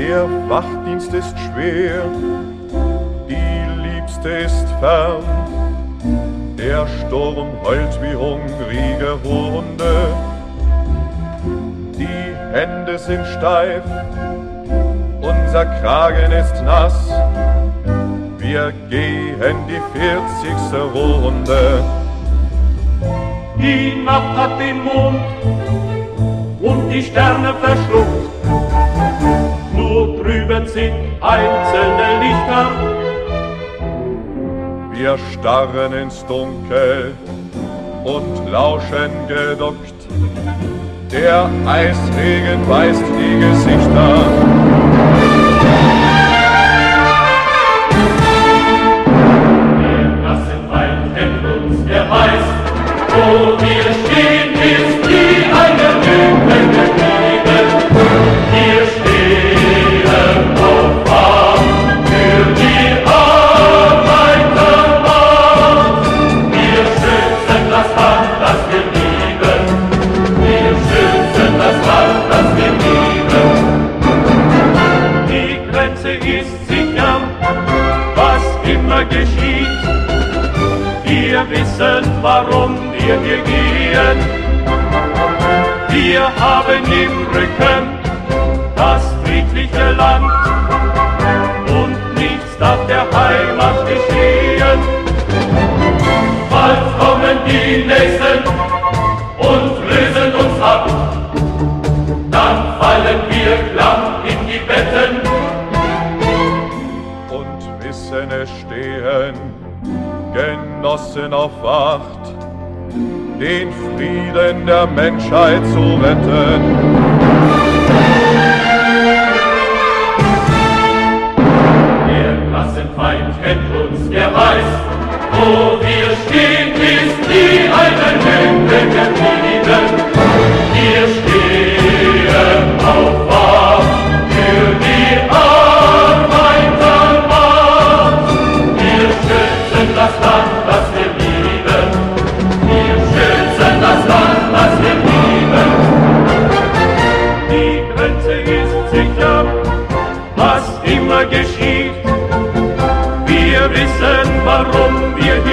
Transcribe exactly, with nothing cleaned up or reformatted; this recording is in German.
Der Wachdienst ist schwer, die Liebste ist fern. Der Sturm heult wie hungrige Hunde. Die Hände sind steif, unser Kragen ist nass. Wir gehen die vierzigste Runde. Die Nacht hat den Mond und die Sterne verschluckt. Nur drüben sind einzelne Lichter. Wir starren ins Dunkel und lauschen geduckt. Der Eisregen weist die Gesichter. Der Klassenfeind kennt uns, der weiß, wo wir stehen, ist wie eine Lüge geblieben. Wir stehen auf Wahr für die Arbeitermacht. Wir schützen das Land, das wir lieben. Wir schützen das Land, das wir lieben. Die Grenze ist sicher, was immer geschieht. Wir wissen, warum wir hier gehen. Wir haben im Rücken das friedliche Land und nichts darf der Heimat geschehen. Bald kommen die Nächsten und lösen uns ab. Dann fallen wir klamm in die Betten Und wissen es stehen Genossen auf Wacht, den Frieden der Menschheit zu retten. Der Klassenfeind kennt uns, der weiß, wo wir stehen, ist wie eine Lüge geblieben. Wir stehen auf Wahr für die Arbeitermacht. Wir schützen das Land, das wir lieben. Wir schützen das Land, das wir lieben. Die Grenze ist sicher, was immer geschieht. Wir wissen, warum wir